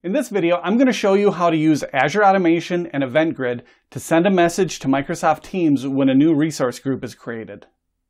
In this video, I'm going to show you how to use Azure Automation and Event Grid to send a message to Microsoft Teams when a new resource group is created.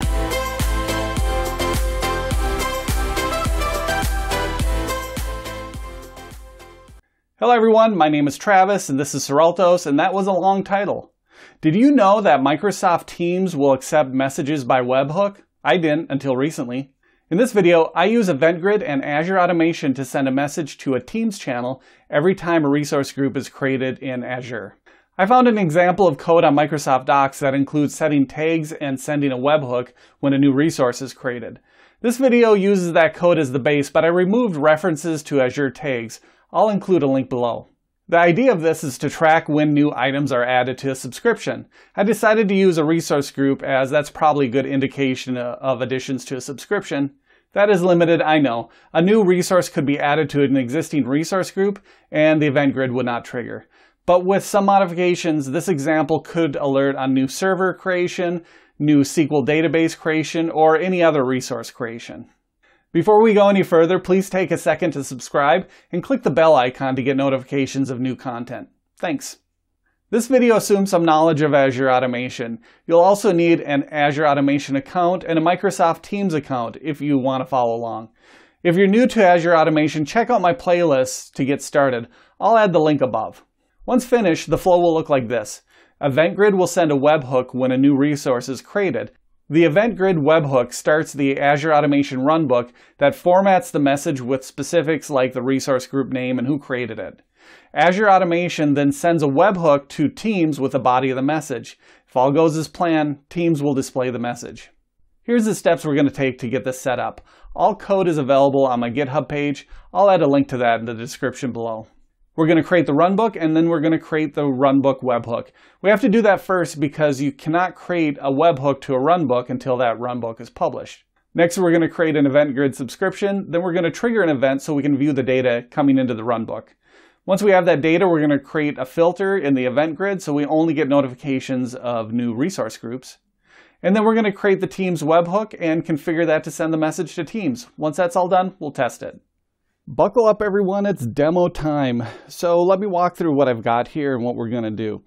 Hello everyone, my name is Travis and this is Seraltos, and that was a long title. Did you know that Microsoft Teams will accept messages by Webhook? I didn't until recently. In this video, I use Event Grid and Azure Automation to send a message to a Teams channel every time a resource group is created in Azure. I found an example of code on Microsoft Docs that includes setting tags and sending a webhook when a new resource is created. This video uses that code as the base, but I removed references to Azure tags. I'll include a link below. The idea of this is to track when new items are added to a subscription. I decided to use a resource group as that's probably a good indication of additions to a subscription. That is limited, I know. A new resource could be added to an existing resource group and the event grid would not trigger. But with some modifications, this example could alert on new server creation, new SQL database creation, or any other resource creation. Before we go any further, please take a second to subscribe and click the bell icon to get notifications of new content. Thanks. This video assumes some knowledge of Azure Automation. You'll also need an Azure Automation account and a Microsoft Teams account if you want to follow along. If you're new to Azure Automation, check out my playlist to get started. I'll add the link above. Once finished, the flow will look like this. Event Grid will send a webhook when a new resource is created. The Event Grid webhook starts the Azure Automation Runbook that formats the message with specifics like the resource group name and who created it. Azure Automation then sends a webhook to Teams with the body of the message. If all goes as planned, Teams will display the message. Here's the steps we're going to take to get this set up. All code is available on my GitHub page. I'll add a link to that in the description below. We're going to create the runbook and then we're going to create the runbook webhook. We have to do that first because you cannot create a webhook to a runbook until that runbook is published. Next, we're going to create an Event Grid subscription. Then we're going to trigger an event so we can view the data coming into the runbook. Once we have that data, we're going to create a filter in the Event Grid so we only get notifications of new resource groups. And then we're going to create the Teams webhook and configure that to send the message to Teams. Once that's all done, we'll test it. Buckle up everyone, it's demo time. So let me walk through what I've got here and what we're going to do.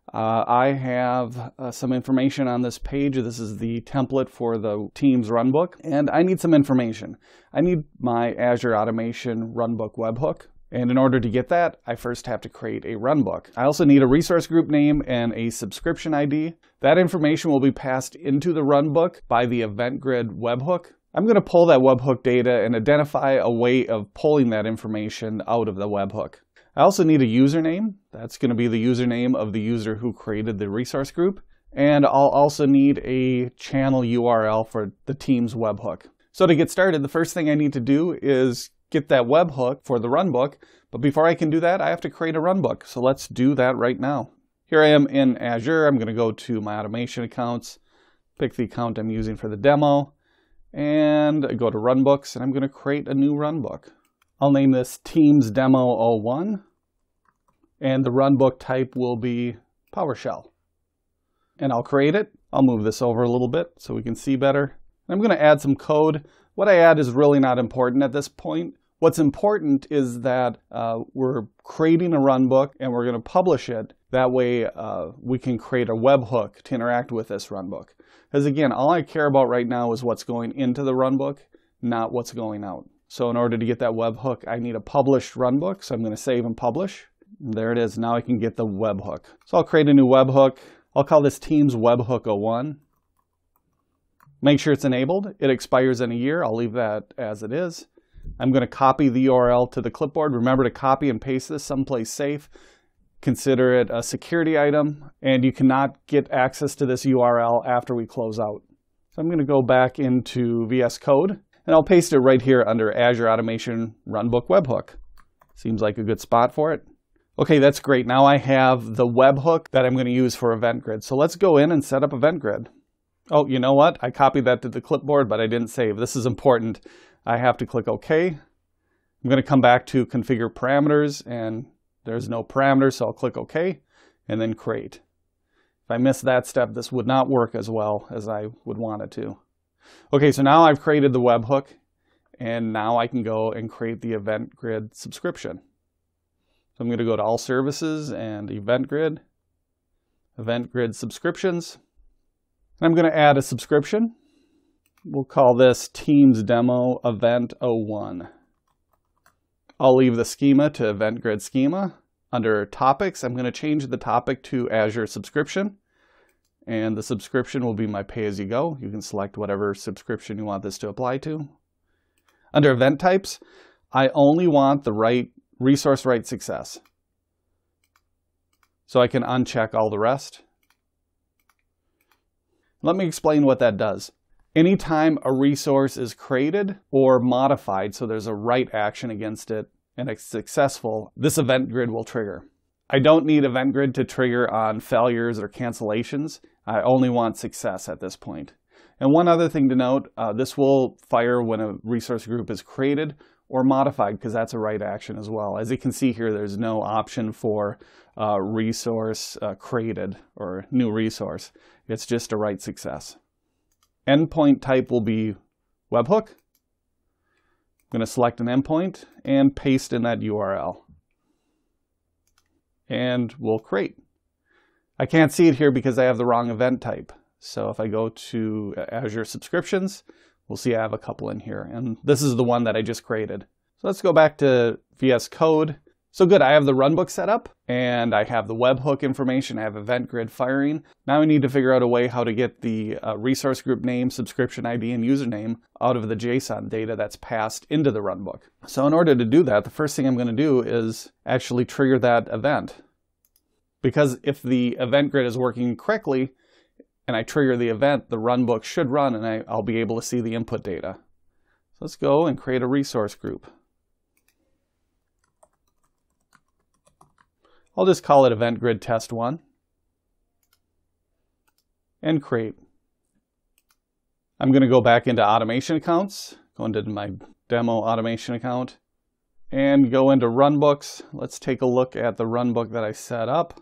I have some information on this page. This is the template for the Teams runbook, and I need some information. I need my Azure Automation runbook webhook, and in order to get that, I first have to create a runbook. I also need a resource group name and a subscription ID. That information will be passed into the runbook by the Event Grid webhook. I'm going to pull that webhook data and identify a way of pulling that information out of the webhook. I also need a username. That's going to be the username of the user who created the resource group. And I'll also need a channel URL for the Teams webhook. So to get started, the first thing I need to do is get that webhook for the runbook. But before I can do that, I have to create a runbook. So let's do that right now. Here I am in Azure. I'm going to go to my automation accounts, pick the account I'm using for the demo, and go to Runbooks, and I'm going to create a new runbook. I'll name this Teams Demo 01, and the runbook type will be PowerShell. And I'll create it. I'll move this over a little bit so we can see better. I'm going to add some code. What I add is really not important at this point. What's important is that we're creating a runbook and we're going to publish it. That way we can create a webhook to interact with this runbook. Because again, all I care about right now is what's going into the runbook, not what's going out. So in order to get that webhook, I need a published runbook. So I'm going to save and publish. There it is. Now I can get the webhook. So I'll create a new webhook. I'll call this Teams Webhook 01. Make sure it's enabled. It expires in a year. I'll leave that as it is. I'm going to copy the URL to the clipboard. Remember to copy and paste this someplace safe. Consider it a security item, and you cannot get access to this URL after we close out. So I'm going to go back into VS Code, and I'll paste it right here under Azure Automation Runbook Webhook. Seems like a good spot for it. Okay, that's great. Now I have the webhook that I'm going to use for Event Grid. So let's go in and set up Event Grid. Oh, you know what? I copied that to the clipboard, but I didn't save. This is important. I have to click OK. I'm going to come back to Configure Parameters, and there's no parameters, so I'll click OK, and then Create. If I miss that step, this would not work as well as I would want it to. Okay, so now I've created the webhook, and now I can go and create the Event Grid subscription. So I'm going to go to All Services and Event Grid Subscriptions. I'm going to add a subscription. We'll call this Teams Demo Event 01. I'll leave the schema to Event Grid Schema. Under Topics, I'm going to change the topic to Azure Subscription. And the subscription will be my pay-as-you-go. You can select whatever subscription you want this to apply to. Under Event Types, I only want the resource write success. So I can uncheck all the rest. Let me explain what that does. Anytime a resource is created or modified, so there's a write action against it and it's successful, this event grid will trigger. I don't need event grid to trigger on failures or cancellations. I only want success at this point. And one other thing to note, this will fire when a resource group is created or modified, because that's a write action as well. As you can see here, there's no option for resource created or new resource. It's just a write success. Endpoint type will be Webhook. I'm going to select an endpoint and paste in that URL. And we'll create. I can't see it here because I have the wrong event type. So if I go to Azure Subscriptions, we'll see I have a couple in here. And this is the one that I just created. So let's go back to VS Code. So good, I have the Runbook set up and I have the webhook information. I have event grid firing. Now I need to figure out a way how to get the resource group name, subscription ID, and username out of the JSON data that's passed into the Runbook. So in order to do that, the first thing I'm going to do is actually trigger that event. Because if the event grid is working correctly and I trigger the event, the Runbook should run and I'll be able to see the input data. So let's go and create a resource group. I'll just call it Event Grid Test 1 and create. I'm going to go back into automation accounts, go into my demo automation account and go into Runbooks. Let's take a look at the Runbook that I set up.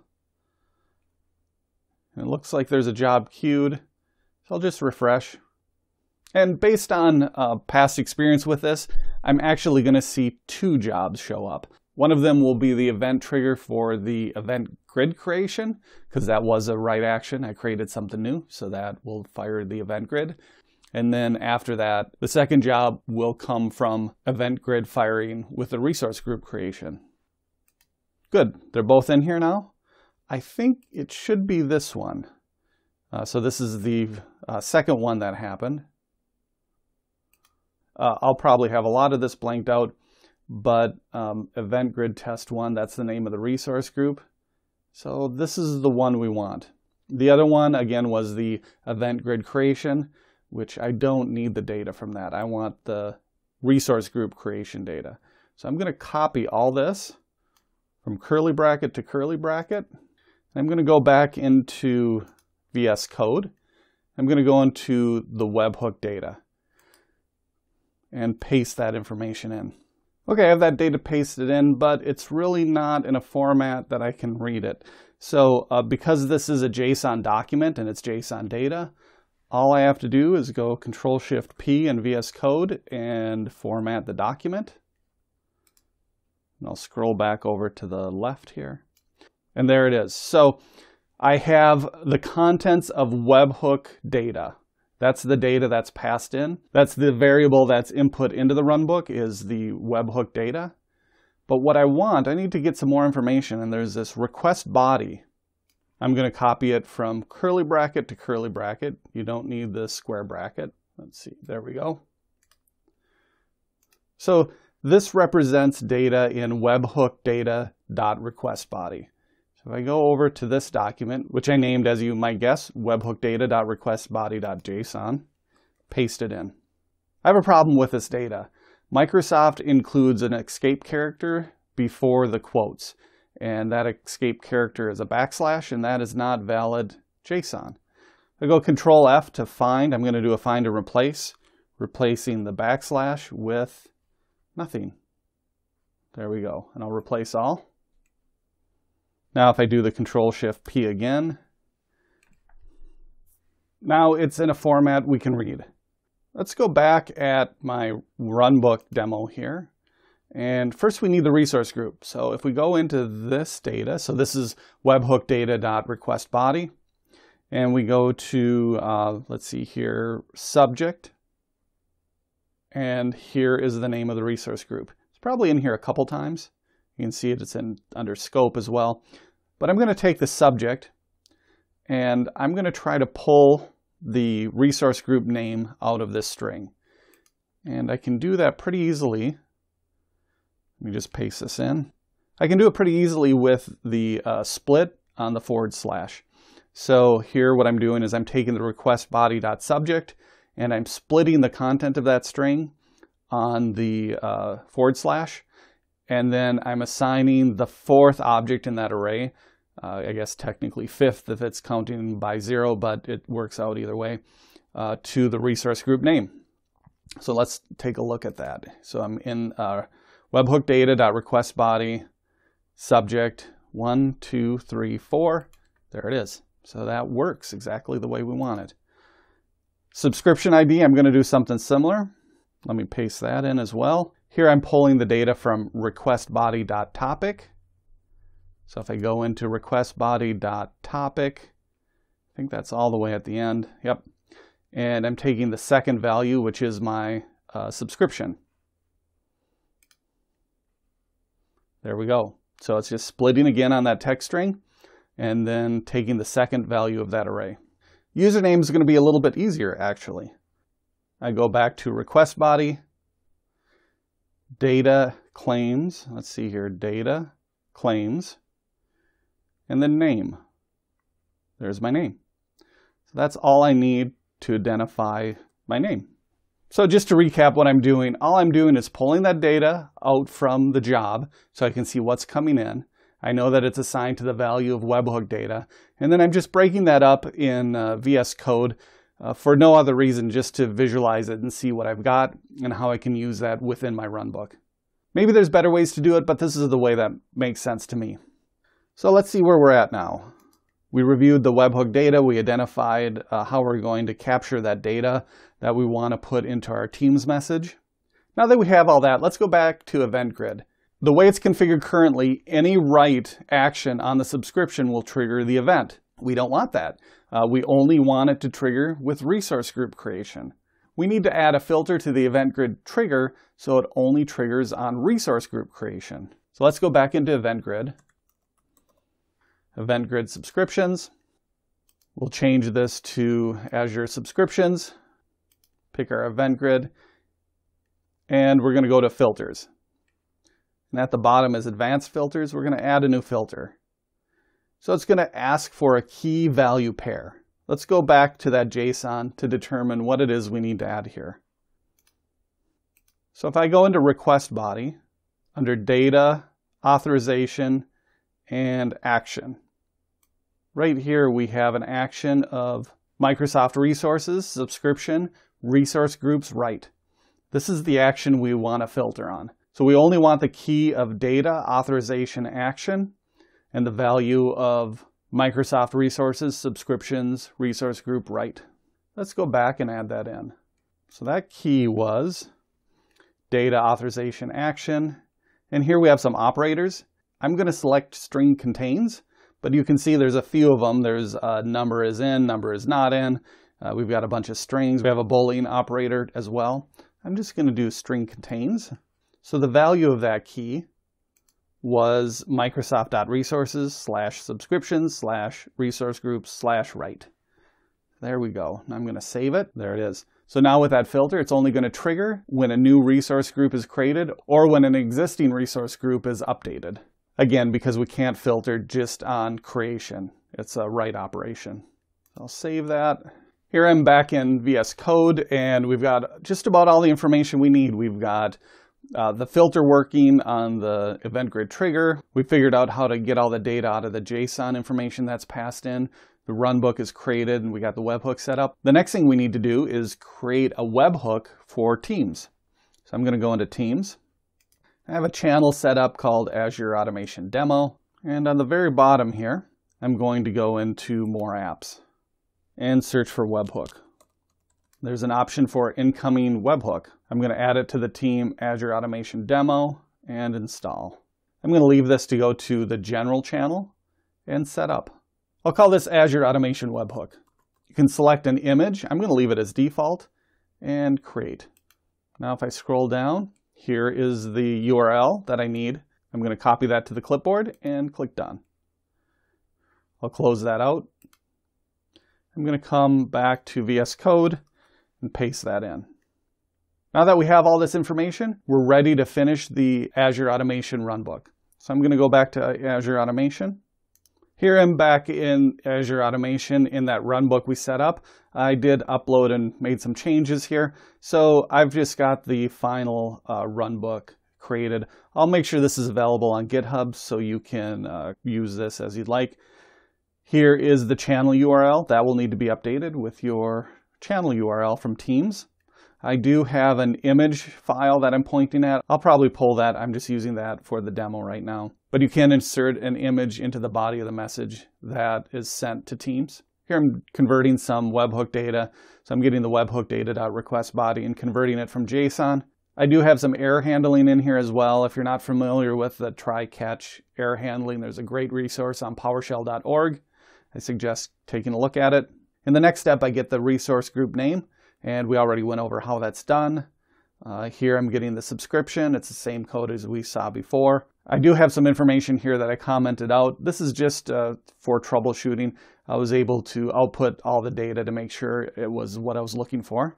It looks like there's a job queued, so I'll just refresh. And based on past experience with this, I'm actually going to see 2 jobs show up. One of them will be the event trigger for the event grid creation, because that was a write action. I created something new, so that will fire the event grid. And then after that, the second job will come from event grid firing with the resource group creation. Good, they're both in here now. I think it should be this one. So this is the second one that happened. I'll probably have a lot of this blanked out, but Event Grid Test 1, that's the name of the resource group. So this is the one we want. The other one, again, was the Event Grid Creation, which I don't need the data from that. I want the resource group creation data. So I'm going to copy all this from curly bracket to curly bracket. I'm going to go back into VS Code. I'm going to go into the webhook data and paste that information in. Okay, I have that data pasted in, but it's really not in a format that I can read it. So because this is a JSON document and it's JSON data, all I have to do is go Control-Shift-P in VS Code and format the document. And I'll scroll back over to the left here. And there it is. So I have the contents of webhook data. That's the data that's passed in. That's the variable that's input into the Runbook is the webhook data. But what I want, I need to get some more information, and there's this request body. I'm going to copy it from curly bracket to curly bracket. You don't need this square bracket. Let's see, there we go. So this represents data in webhook data.requestBody. So if I go over to this document, which I named, as you might guess, webhook data.requestBody.json, paste it in. I have a problem with this data. Microsoft includes an escape character before the quotes, and that escape character is a backslash, and that is not valid JSON. I go Control F to find. I'm going to do a find and replace, replacing the backslash with nothing. There we go, and I'll replace all. Now if I do the Control-Shift-P again, now it's in a format we can read. Let's go back at my Runbook demo here, And first we need the resource group. So if we go into this data, so this is webhook data.requestBody, and we go to, let's see here, subject, and here is the name of the resource group. It's probably in here a couple times. You can see it's under scope as well. But I'm going to take the subject, and I'm going to try to pull the resource group name out of this string. And I can do that pretty easily. Let me just paste this in. I can do it pretty easily with the split on the /. So here what I'm doing is I'm taking the requestBody.subject and I'm splitting the content of that string on the /, and then I'm assigning the 4th object in that array, I guess technically 5th if it's counting by 0, but it works out either way, to the resource group name. So let's take a look at that. So I'm in webhook data.requestBody subject 1, 2, 3, 4. There it is. So that works exactly the way we want it. Subscription ID, I'm going to do something similar. Let me paste that in as well. Here I'm pulling the data from requestBody.topic. So if I go into requestBody.topic, I think that's all the way at the end. Yep. And I'm taking the second value, which is my subscription. There we go. So it's just splitting again on that text string and then taking the second value of that array. Username is going to be a little bit easier, actually. I go back to requestBody, data claims, let's see here, data claims, and then name. There's my name. So that's all I need to identify my name. So just to recap what I'm doing, all I'm doing is pulling that data out from the job so I can see what's coming in. I know that it's assigned to the value of webhook data, and then I'm just breaking that up in VS Code for no other reason, just to visualize it and see what I've got and how I can use that within my Runbook. Maybe there's better ways to do it, but this is the way that makes sense to me. So let's see where we're at now. We reviewed the webhook data. We identified how we're going to capture that data that we want to put into our Teams message. Now that we have all that, let's go back to Event Grid. The way it's configured currently, any write action on the subscription will trigger the event. We don't want that. We only want it to trigger with resource group creation. We need to add a filter to the Event Grid trigger so it only triggers on resource group creation. So let's go back into Event Grid. Event Grid subscriptions. We'll change this to Azure subscriptions. Pick our Event Grid. And we're going to go to filters. And at the bottom is advanced filters. We're going to add a new filter. So it's going to ask for a key value pair. Let's go back to that JSON to determine what it is we need to add here. So if I go into requestBody, under data, authorization, and action. Right here we have an action of Microsoft Resources, subscription, resource groups, write. This is the action we want to filter on. So we only want the key of data, authorization, action, and the value of Microsoft Resources, subscriptions, resource group, write. Let's go back and add that in. So that key was data, authorization, action. And here we have some operators. I'm going to select string contains, but you can see there's a few of them. There's number is in, number is not in. We've got a bunch of strings. We have a Boolean operator as well. I'm just going to do string contains. So the value of that key was Microsoft.resources/subscriptions/resource groups/write. There we go. I'm going to save it. There it is. So now with that filter, it's only going to trigger when a new resource group is created or when an existing resource group is updated. Again, because we can't filter just on creation. It's a write operation. I'll save that. Here I'm back in VS Code, and we've got just about all the information we need. We've got the filter working on the Event Grid trigger. We figured out how to get all the data out of the JSON information that's passed in. The Runbook is created, and we got the webhook set up. The next thing we need to do is create a webhook for Teams. So I'm going to go into Teams. I have a channel set up called Azure Automation Demo. And on the very bottom here, I'm going to go into More Apps and search for webhook. There's an option for incoming webhook. I'm going to add it to the team Azure Automation Demo, and install. I'm going to leave this to go to the general channel and set up. I'll call this Azure Automation Webhook. You can select an image. I'm going to leave it as default and create. Now if I scroll down, here is the URL that I need. I'm going to copy that to the clipboard and click Done. I'll close that out. I'm going to come back to VS Code and paste that in. Now that we have all this information, we're ready to finish the Azure Automation Runbook. So I'm going to go back to Azure Automation. Here I'm back in Azure Automation in that Runbook we set up. I did upload and made some changes here. So I've just got the final Runbook created. I'll make sure this is available on GitHub so you can use this as you'd like. Here is the channel URL. That will need to be updated with your channel URL from Teams. I do have an image file that I'm pointing at. I'll probably pull that. I'm just using that for the demo right now. But you can insert an image into the body of the message that is sent to Teams. Here I'm converting some webhook data. So I'm getting the webhook data.request body and converting it from JSON. I do have some error handling in here as well. If you're not familiar with the try-catch error handling, there's a great resource on PowerShell.org. I suggest taking a look at it. In the next step, I get the resource group name. And we already went over how that's done. Here I'm getting the subscription. It's the same code as we saw before. I do have some information here that I commented out. This is just for troubleshooting. I was able to output all the data to make sure it was what I was looking for.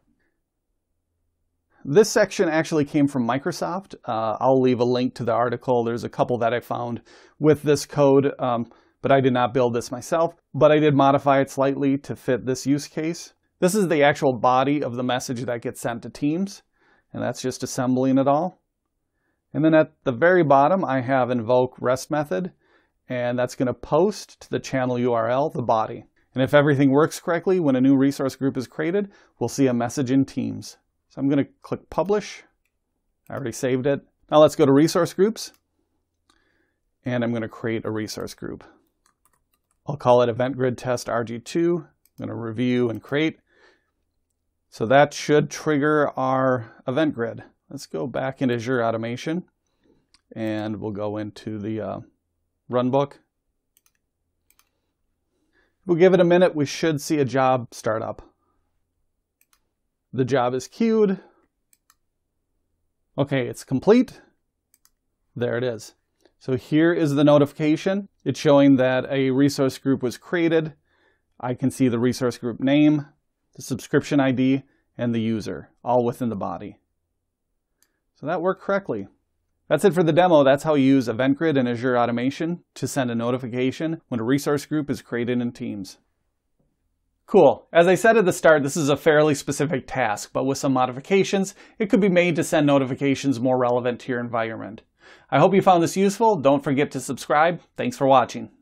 This section actually came from Microsoft. I'll leave a link to the article. There's a couple that I found with this code, but I did not build this myself. But I did modify it slightly to fit this use case. This is the actual body of the message that gets sent to Teams, and that's just assembling it all. And then at the very bottom, I have invoke REST method, and that's going to post to the channel URL, the body. And if everything works correctly, when a new resource group is created, we'll see a message in Teams. So I'm going to click Publish. I already saved it. Now let's go to Resource Groups, and I'm going to create a resource group. I'll call it Event Grid Test RG2. I'm going to review and create. So that should trigger our event grid. Let's go back into Azure Automation and we'll go into the Runbook. We'll give it a minute. We should see a job start up. The job is queued. Okay, it's complete. There it is. So here is the notification. It's showing that a resource group was created. I can see the resource group name, the subscription ID, and the user, all within the body. So that worked correctly. That's it for the demo. That's how you use Event Grid and Azure Automation to send a notification when a resource group is created in Teams. Cool. As I said at the start, this is a fairly specific task, but with some modifications, it could be made to send notifications more relevant to your environment. I hope you found this useful. Don't forget to subscribe. Thanks for watching.